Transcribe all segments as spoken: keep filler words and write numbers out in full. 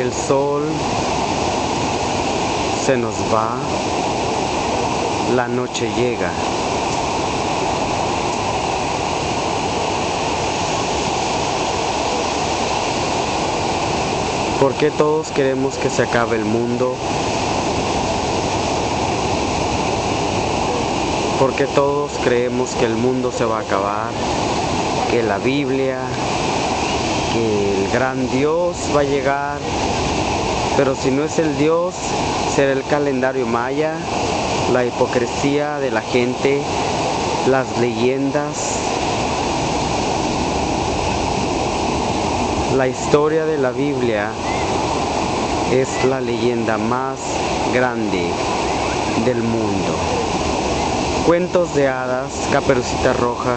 El sol se nos va, la noche llega. ¿Por qué todos queremos que se acabe el mundo? ¿Por qué todos creemos que el mundo se va a acabar? Que la Biblia, que el gran Dios va a llegar. Pero si no es el Dios, será el calendario maya, la hipocresía de la gente, las leyendas. La historia de la Biblia es la leyenda más grande del mundo. Cuentos de hadas, Caperucita Roja,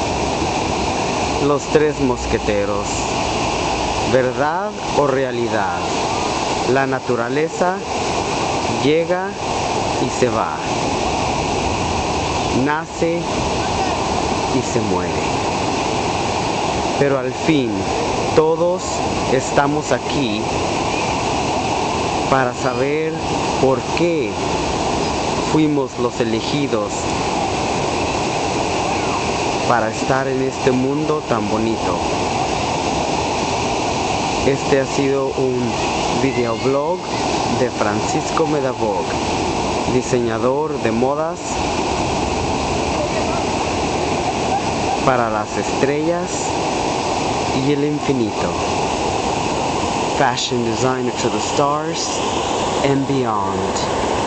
Los Tres Mosqueteros. ¿Verdad o realidad? La naturaleza llega y se va. Nace y se muere. Pero al fin, todos estamos aquí para saber por qué fuimos los elegidos para estar en este mundo tan bonito. Este ha sido un videoblog de Francisco Medavog, diseñador de modas para las estrellas y el infinito. Fashion designer to the stars and beyond.